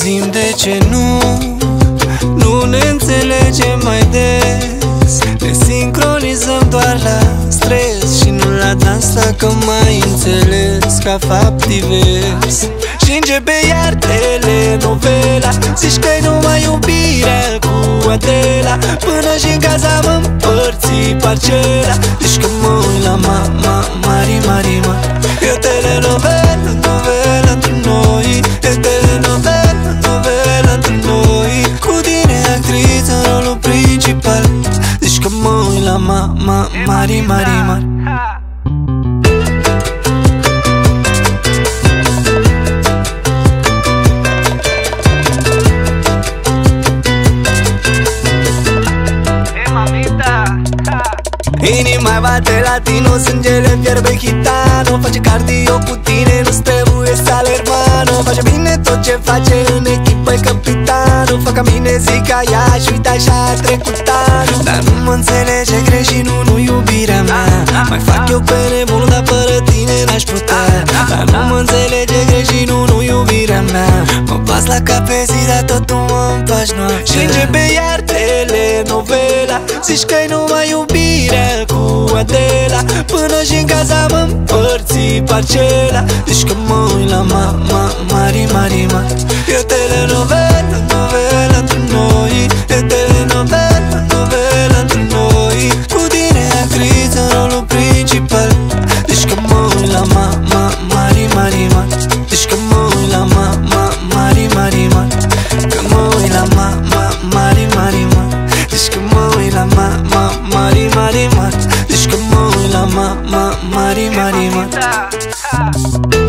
știm de ce nu ne înțelegem mai des. Ne sincronizăm doar la stres și nu la dans, dacă mai înțeles ca fapt divers. Și începe iar telenovela, zici că-i numai iubirea cu Adela, până și-n casa mă împărți parcela. Zici că mă uit la mari, mari, mari. E o telenovelă, novelă între noi. E telenovelă, novelă între noi. Cu tine actriță în rolul principal. Zici că mă uit la mari, mari, mari. Inima bate latino, sângele fierbe gitano. Face cardio cu tine, nu-ți trebuie salermano. Face bine tot ce face în echipă-i capitanul. Fă ca mine, zic ca ea și uite așa a trecut anul. Dar nu mă înțelege greșit, nu iubirea mea. Mai fac eu pe nebun, dar fără tine n-aș putea. Dar nu mă înțelege greșit, nu iubirea mea. Mă bas la cap pe zi, dar tot tu mă împaci noaptea. Și începe iar telenovela, zici că-i numai iubirea cu Adela, până și-n casa mă împărți parcela. Zici că mă uit la mari, mari, mari. E o telenovelă, novelă între noi. E telenovelă, novelă între noi. Cu tine actriță în rolul principal. Zici că mă uit la mari, mari, mari. Zici că mă uit la mari, mari, mari. Că mă uit la mari, mari, mari. Zici că mă uit la mari, mari, mari. Zici că mă uit la mari, mari, mari.